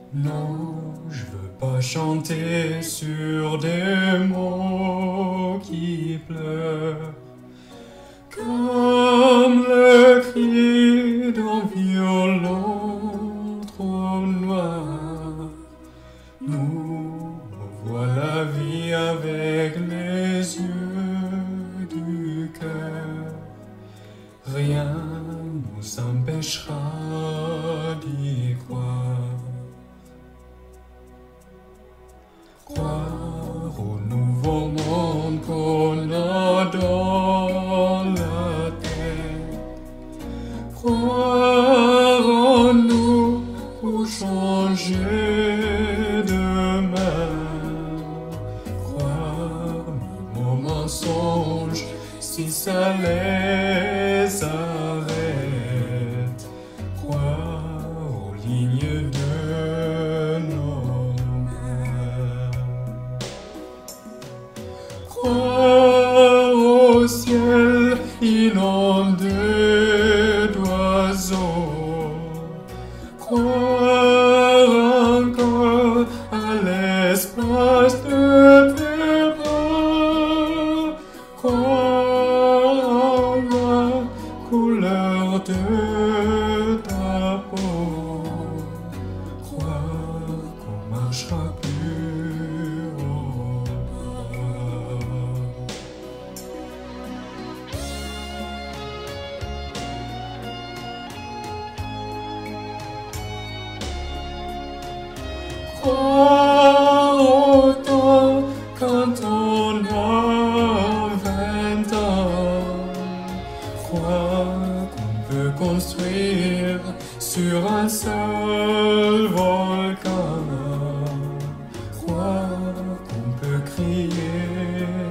Non, je veux pas chanter sur des mots qui pleurent, comme le cri d'un violon trop noir. Nous revoit la vie avec les yeux du cœur. Rien nous empêchera d'y croire. Croire au nouveau monde qu'on a dans la tête. Croire en nous pour changer demain. Croire même aux mensonges si ça les arrête. Croire aux lignes de nos mains. Croire au ciel inondé d'oiseaux. Croire encore à l'espace de tes bras. Croire en la couleur de ta peau. Croire qu'on marchera plus au pas. Croire au temps quand on a 20 ans. Croire qu'on peut construire sur un seul volcan. Croire qu'on peut crier